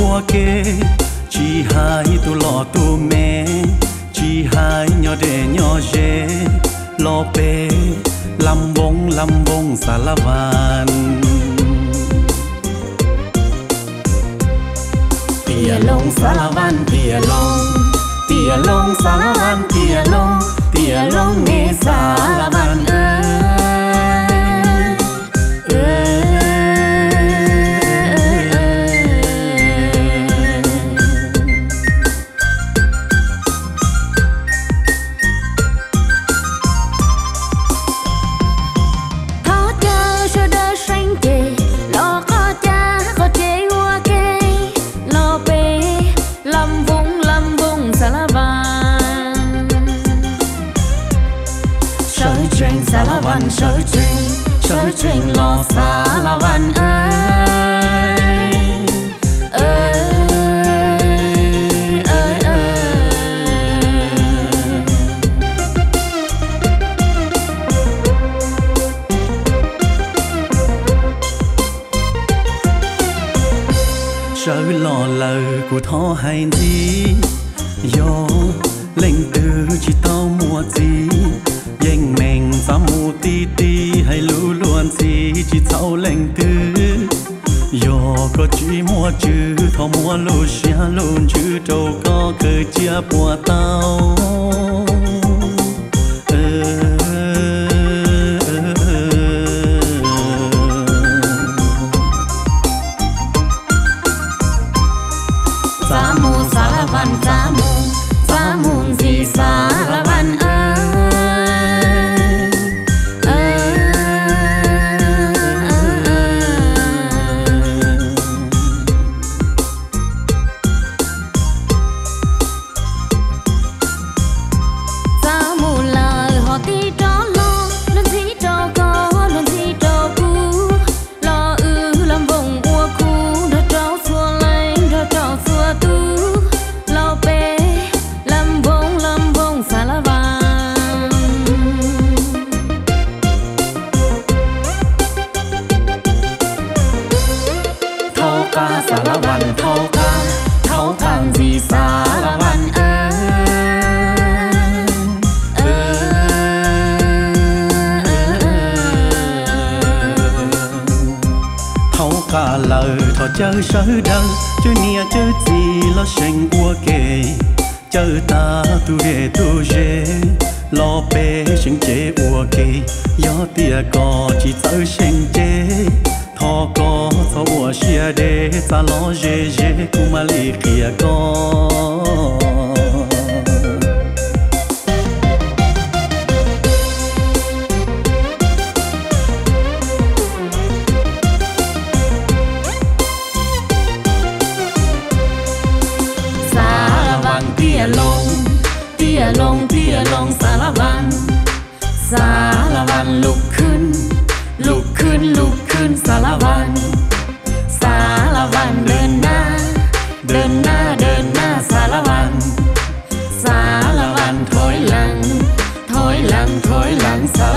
ua kê chỉ hai tu lọ tu mẹ chỉ hai nhỏ để nhỏ dễ lo bê lâm bông xa la van tia lông xa la van tia lông xa la van tia lông nghe xa la van sở trình lo xa la van sở lo lời của thó hay gì yo lệnh từ chỉ tao mua gì danh mình xa mù tí tí hay lũ luôn gì chỉ thâu lệnh tư yo có chỉ mua chữ thâu mua lũ xia luôn chữ đâu có cơ chia bùa tao xa mù xa la van xa mù gì xa la van xa la van thâu thang gì xa la van thâu cả lời thọ chơi sở đâu chơi nia chơi gì lo sinh ua kề chơi ta tu để tu dễ lo bê sinh chế ua kề gió tia có chỉ chơi sinh chế thọ có thọ ua xia để ta lo dễ dễ cũng mà li kia có tia lông xa la van lục khuyên xa la van đơn na xa la van thối lắng xa